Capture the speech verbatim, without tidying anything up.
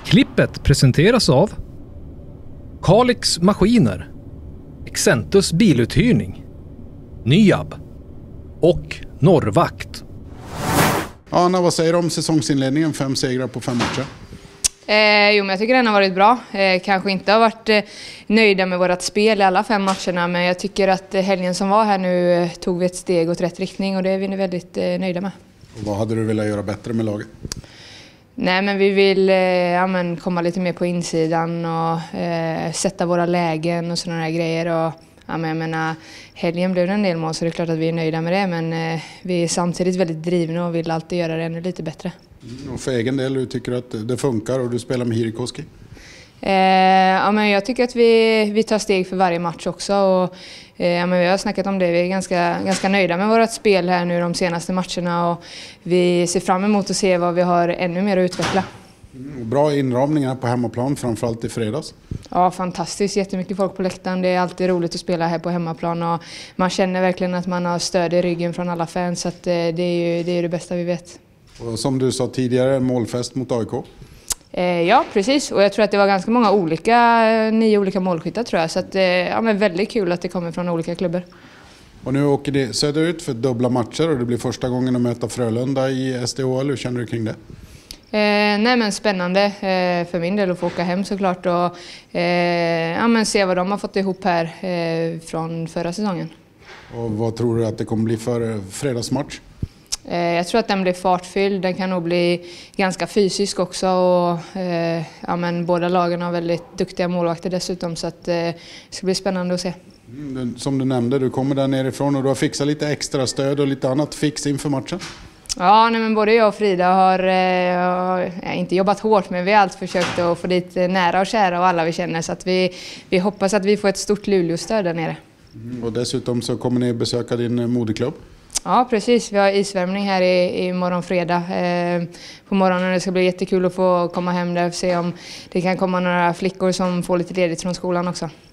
Klippet presenteras av Kalix Maskiner, Exentus biluthyrning, Nyab och Norrvakt. Anna, vad säger du om säsongsinledningen? Fem segrar på fem matcher. Eh, jo, men jag tycker den har varit bra. Eh, kanske inte har varit eh, nöjda med vårt spel i alla fem matcherna, men jag tycker att eh, helgen som var här nu eh, tog vi ett steg åt rätt riktning och det är vi nu väldigt eh, nöjda med. Och vad hade du velat göra bättre med laget? Nej, men vi vill eh, ja, men komma lite mer på insidan och eh, sätta våra lägen och sådana här grejer. Och, ja, men jag menar, helgen blev det en del mål så det är klart att vi är nöjda med det, men eh, vi är samtidigt väldigt drivna och vill alltid göra det ännu lite bättre. Mm, och för egen del, du tycker att det funkar och du spelar med Hirikoski? Eh, ja, men jag tycker att vi, vi tar steg för varje match också. Och, eh, ja, men vi har snackat om det, vi är ganska, ganska nöjda med vårt spel här nu de senaste matcherna och vi ser fram emot att se vad vi har ännu mer att utveckla. Mm, bra inramningar på hemmaplan, framförallt i fredags. Ja, fantastiskt. Jättemycket folk på läktaren. Det är alltid roligt att spela här på hemmaplan och man känner verkligen att man har stöd i ryggen från alla fans, så att, eh, det är ju det, är det bästa vi vet. Och som du sa tidigare, målfest mot A I K. Eh, ja, precis. Och jag tror att det var ganska många olika, nio olika målskyttar tror jag. Så att, eh, ja, men väldigt kul att det kommer från olika klubbar. Och nu åker det söderut för dubbla matcher och det blir första gången att möta Frölunda i S D H L. Hur känner du kring det? Eh, nej men spännande eh, för min del att få åka hem såklart och eh, ja, men se vad de har fått ihop här eh, från förra säsongen. Och vad tror du att det kommer bli för fredagsmatch? Eh, jag tror att den blir fartfylld, den kan nog bli ganska fysisk också och eh, ja, men båda lagen har väldigt duktiga målvakter dessutom, så att, eh, det ska bli spännande att se. Mm, som du nämnde, du kommer där nerifrån och du har fixat lite extra stöd och lite annat fix inför matchen. Ja, nej, men både jag och Frida har eh, inte jobbat hårt, men vi har alltid försökt att få dit nära och kära och alla vi känner, så att vi, vi hoppas att vi får ett stort Luleå-stöd där nere. Mm, och dessutom så kommer ni besöka din moderklubb. Ja, precis. Vi har isvärmning här i, i morgon fredag eh, på morgonen. Det ska bli jättekul att få komma hem där och se om det kan komma några flickor som får lite ledigt från skolan också.